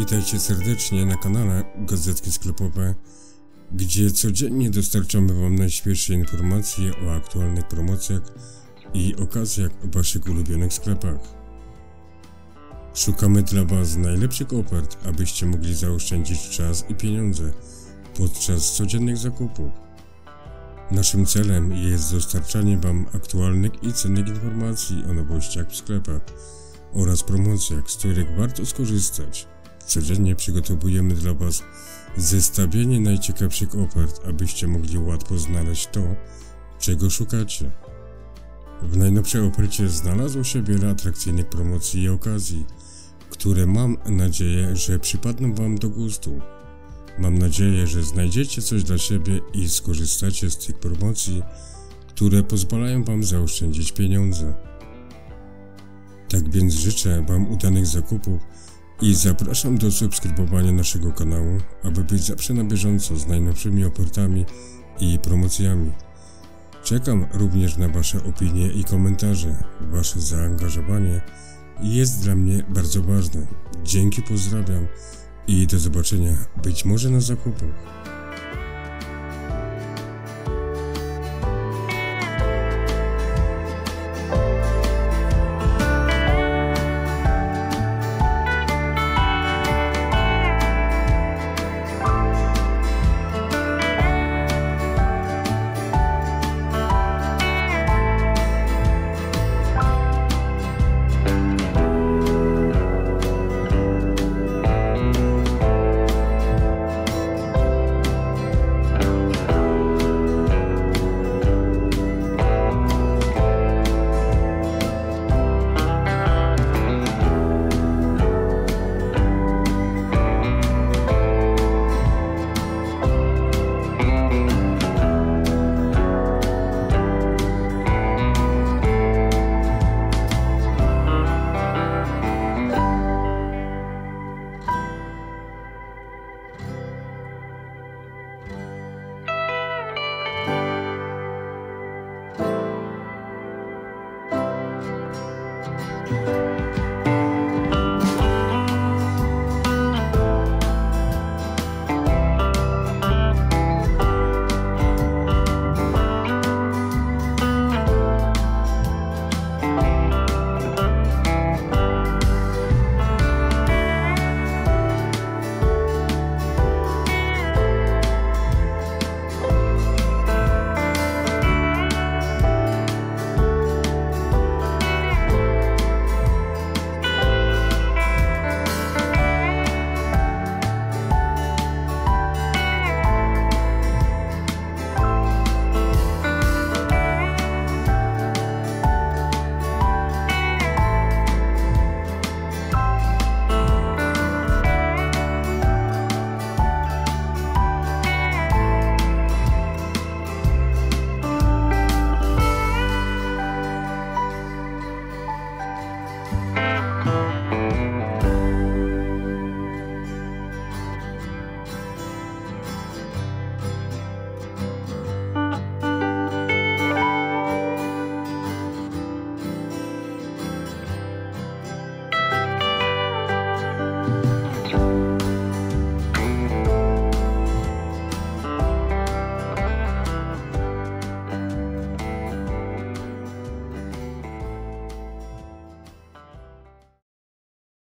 Witajcie serdecznie na kanale Gazetki Sklepowe, gdzie codziennie dostarczamy Wam najświeższe informacje o aktualnych promocjach i okazjach w Waszych ulubionych sklepach. Szukamy dla Was najlepszych ofert, abyście mogli zaoszczędzić czas i pieniądze podczas codziennych zakupów. Naszym celem jest dostarczanie Wam aktualnych i cennych informacji o nowościach w sklepach oraz promocjach, z których warto skorzystać. Codziennie przygotowujemy dla Was zestawienie najciekawszych ofert, abyście mogli łatwo znaleźć to, czego szukacie. W najnowszej ofercie znalazło się wiele atrakcyjnych promocji i okazji, które mam nadzieję, że przypadną Wam do gustu. Mam nadzieję, że znajdziecie coś dla siebie i skorzystacie z tych promocji, które pozwalają Wam zaoszczędzić pieniądze. Tak więc życzę Wam udanych zakupów i zapraszam do subskrybowania naszego kanału, aby być zawsze na bieżąco z najnowszymi ofertami i promocjami. Czekam również na Wasze opinie i komentarze. Wasze zaangażowanie jest dla mnie bardzo ważne. Dzięki, pozdrawiam i do zobaczenia być może na zakupach.